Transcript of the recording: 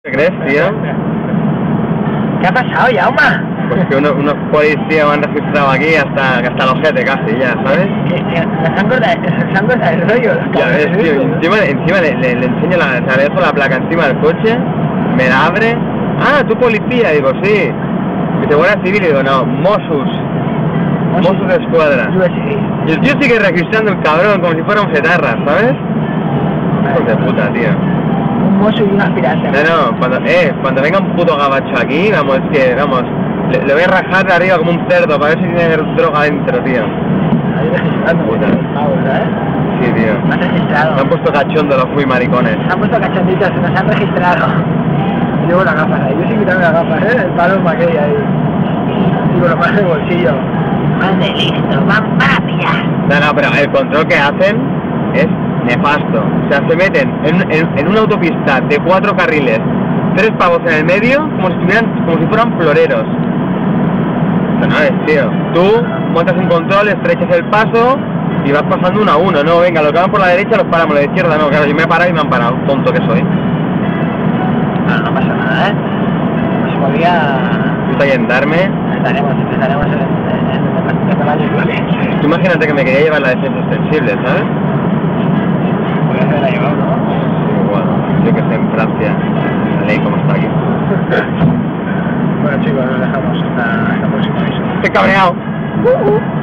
¿Qué crees, tío? ¿Qué ha pasado, Yauma? Pues que unos policías me han registrado aquí hasta los ojete casi, ya, ¿sabes? Se han cortado el rollo. Ya ves, tío, encima le enseño le dejo la placa encima del coche, me la abre. Ah, ¿tú policía? Digo, sí. Dice, Guardia Civil, digo, no, Mossos de Escuadra. Y el tío sigue registrando el cabrón como si fuera un cetarra, ¿sabes? Hijo de puta, tío. Un mozo y un aspirante. No, cuando venga un puto gabacho aquí, vamos, le voy a rajar de arriba como un cerdo para ver si tiene droga dentro, tío. Ahí registrando, puta. ¿Sabes? Sí, tío. Me han registrado. Se han puesto cachondo los muy maricones. Se han puesto cachonditos, se nos han registrado. Llevo las gafas ahí, yo sin quitarme las gafas, el paloma aquella ahí. Y con los más de bolsillo. Más de listo, van para pillar. No, pero el control que hacen es nefasto. O sea, se meten en una autopista de 4 carriles, 3 pavos en el medio, como si fueran floreros. Eso no es, tío. Tú montas un control, estrechas el paso y vas pasando uno a uno. No, venga, los que van por la derecha los paramos, los de izquierda no. Claro, yo me he parado y me han parado, tonto que soy. No pasa nada, Pues podría... Tú allentarme. Estaremos en el caballo igual. Tú imagínate que me quería llevar la defensa extensible, ¿sabes? Podría haberla llevado, ¿no? Bueno, yo que sé, en Francia, la ley como está aquí. Bueno chicos, nos dejamos hasta el próximo aviso. Estoy cabreado.